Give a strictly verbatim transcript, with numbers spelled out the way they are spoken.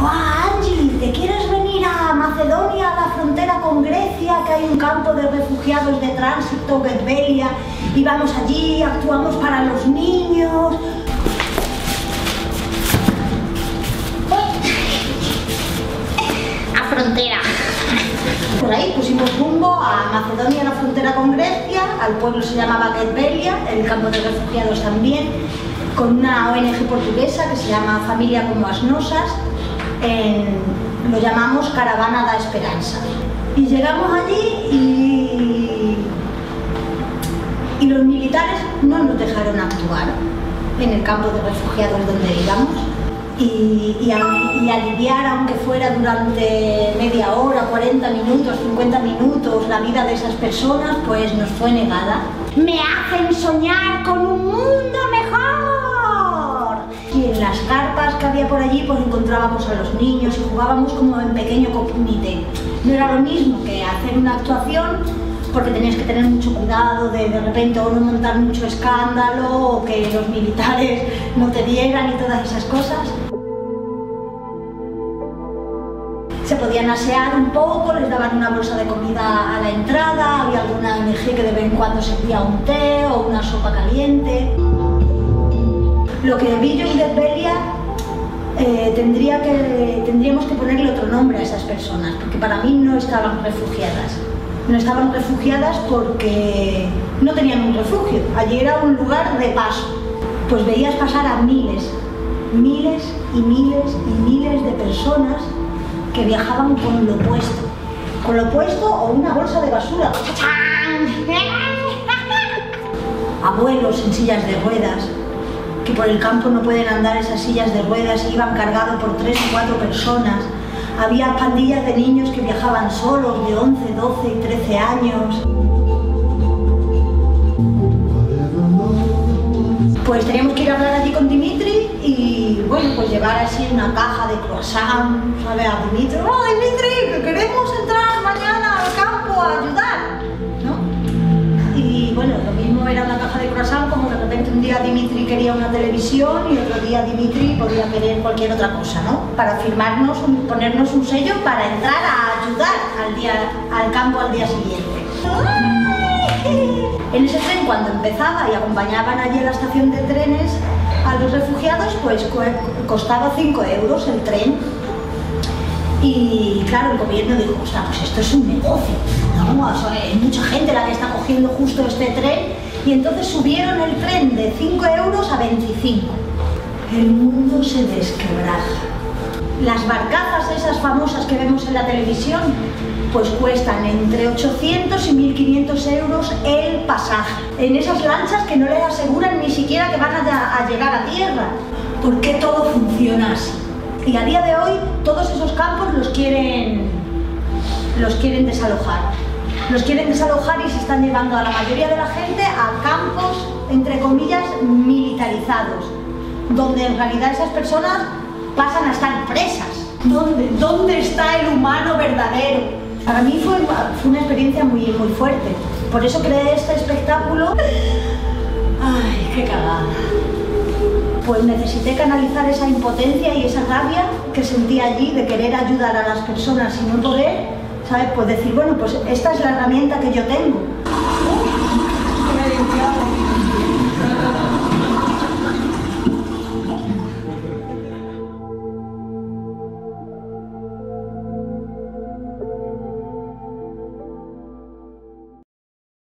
¡Guau, Angie! ¿Te quieres venir a Macedonia, a la frontera con Grecia, que hay un campo de refugiados de tránsito, Getvelia, y vamos allí, actuamos para los niños? A frontera. Por ahí pusimos rumbo a Macedonia, la frontera con Grecia, al pueblo se llamaba Getvelia, el campo de refugiados también, con una O N G portuguesa que se llama Familia como as Nosas, en, lo llamamos Caravana da Esperanza. Y llegamos allí y, y los militares no nos dejaron actuar en el campo de refugiados donde íbamos. Y, y, y aliviar, aunque fuera durante media hora, cuarenta minutos, cincuenta minutos, la vida de esas personas, pues nos fue negada. Me hacen soñar con un mundo mejor. Y en las carpas que había por allí, pues encontrábamos a los niños y jugábamos como en pequeño comité. No era lo mismo que hacer una actuación, porque tenías que tener mucho cuidado de de repente o no montar mucho escándalo o que los militares no te dieran y todas esas cosas. Se podían asear un poco, les daban una bolsa de comida a la entrada, había alguna O N G que de vez en cuando servía un té o una sopa caliente. Lo que vi yo en Getvelia, eh, tendría que, tendríamos que ponerle otro nombre a esas personas, porque para mí no estaban refugiadas. No estaban refugiadas porque no tenían un refugio, allí era un lugar de paso. Pues veías pasar a miles, miles y miles y miles de personas que viajaban con lo puesto, con lo puesto o una bolsa de basura. Abuelos en sillas de ruedas, que por el campo no pueden andar esas sillas de ruedas y iban cargados por tres o cuatro personas. Había pandillas de niños que viajaban solos de once, doce y trece años. Pues teníamos que ir a hablar allí con Dimitri y, bueno, pues llevar así una caja de croissant, ¿sabes? A Dimitri. ¡Oh, Dimitri, que queremos entrar mañana al campo a ayudar! ¿No? Y, bueno, lo mismo era una caja de croissant como de repente un día Dimitri quería una televisión y otro día Dimitri podía querer cualquier otra cosa, ¿no? Para firmarnos, un, ponernos un sello para entrar a ayudar al, día, al campo al día siguiente. En ese tren, cuando empezaba y acompañaban allí a la estación de trenes a los refugiados, pues costaba cinco euros el tren. Y claro, el gobierno dijo, ostras, pues esto es un negocio, ¿no? O sea, hay mucha gente la que está cogiendo justo este tren. Y entonces subieron el tren de cinco euros a veinticinco. El mundo se desquebraja. Las barcazas esas famosas que vemos en la televisión, pues cuestan entre ochocientos y mil quinientos euros el pasaje. En esas lanchas que no les aseguran ni siquiera que van a, a llegar a tierra. ¿Por qué todo funciona así? Y a día de hoy todos esos campos los quieren, los quieren desalojar. Los quieren desalojar y se están llevando a la mayoría de la gente a campos, entre comillas, militarizados, donde en realidad esas personas pasan a estar presas. ¿Dónde, dónde está el humano verdadero? Para mí fue, fue una experiencia muy, muy fuerte. Por eso creé este espectáculo. ¡Ay, qué cagada! Pues necesité canalizar esa impotencia y esa rabia que sentía allí de querer ayudar a las personas y no poder, ¿sabes? Pues decir, bueno, pues esta es la herramienta que yo tengo.